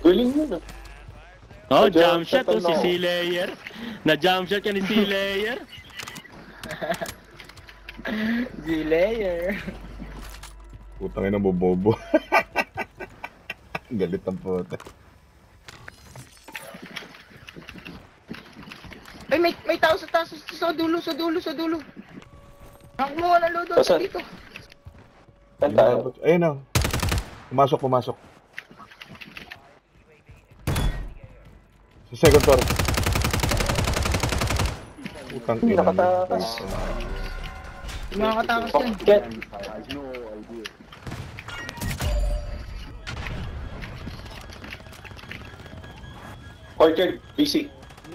Galing yun ah. Oh, jump shot oh, si C-Layer. Na-jump shot ka ni C-Layer. Z-Layer. Putang ina mo, bobo. Galit ang puta. Ay, may tao sa taas, sa dulo. Nakakuha na lodo dito. Saan tayo? Ayun na. Pumasok. Sa second floor. Putang ina. Nakatakas. Makakatakas yan. Get. Orchard, BC.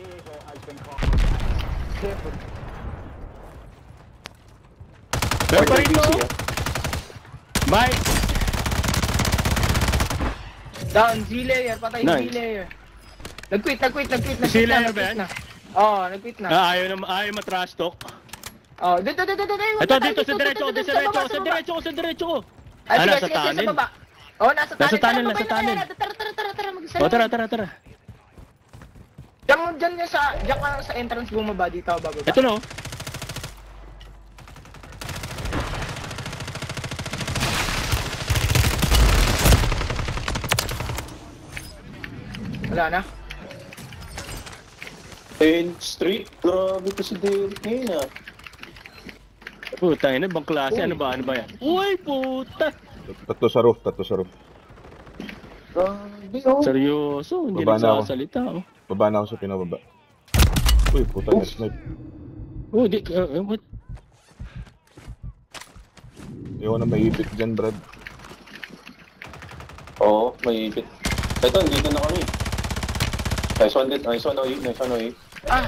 Pero pa rin BC no? ah. Bye! Down, Z-Layer, patay Nice. Z-Layer. Nag-quit. Z-Layer ba yan? Oo, nag-quit na. Ayaw matrash talk. Oh, dito. Ito, sa diretso ko. Ay, nasa sige, tunnel? sa baba. Oh, nasa tunnel. Nasa tunnel. Tara, mag-isa. O, tara. Diyan ka sa entrance bumaba dito, bababa. Ito no. Wala na. 10th Street. Grabe ko si Derek ngayon ah. Puta, yun bang klase? Ano ba yan? Uy, puta! Tatlo sa roof. Grabe oh. Seryoso, hindi Baba na ako. nagsasalita. Oh. Baba na ako sa pinababa. Uy, puta, snipe. Oh, what? Ayaw na maipit dyan, Brad. Oo, may ipit. Ito, dito na kami. Nice one, oy. Ah,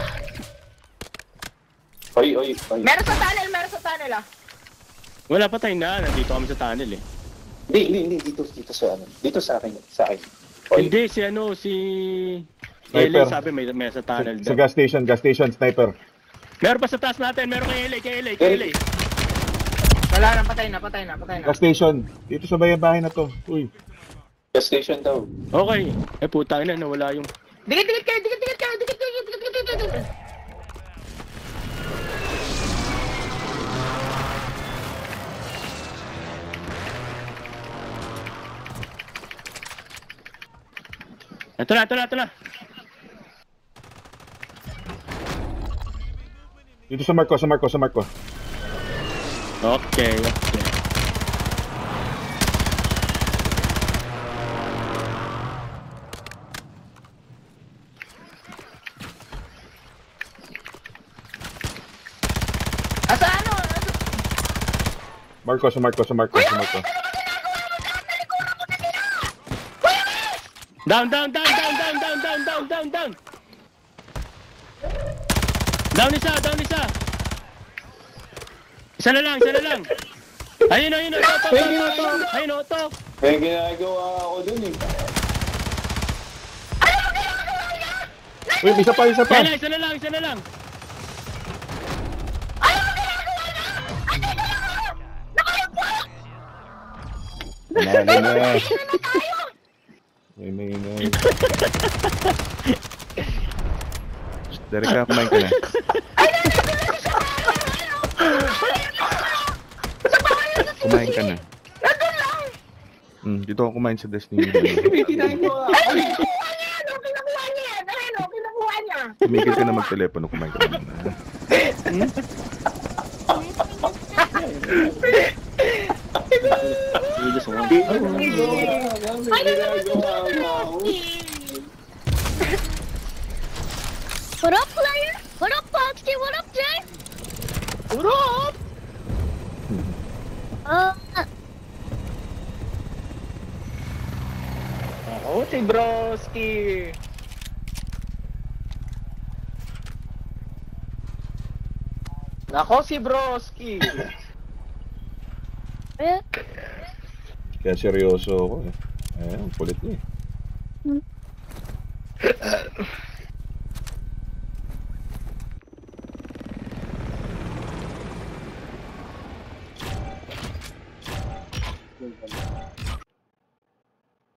Oy. meron sa tunnel ah. Wala pa tayong na. Nandito kami sa tunnel eh. Hindi, dito sa ano. Dito sa akin. Oy. Hindi, si Sniper. LA sabi may sa tunnel Sa daw. gas station, sniper. Meron pa sa taas natin, meron kay LA. Wala na, patay na. Gas station. Dito sa bahay na to. Uy. Gas station daw. Okay. Puta na, nawala yung... Dikit kayo. Ito na. Dito sa mark ko. Okay. Asa ano? Sa mark ko. Down. Down isa. Isa na lang. Ayun, ito. Ayun, ito. May ginagawa ako dun eh. Uy, isa pa. Isa na lang. Nanay. May. Derek ka, kumain ka na. Kumain ka na. Dito ako kumain sa Destiny. Ginagawa ako. Kinukuha niya. Tumigil ka na magtelepono, kumain ka na. You just want... What up, player? What up, Foxy? What up, Jay? What up? Ako si Broski. Nako si Broski. Kaya seryoso ako eh. Ayan, kulit niya eh.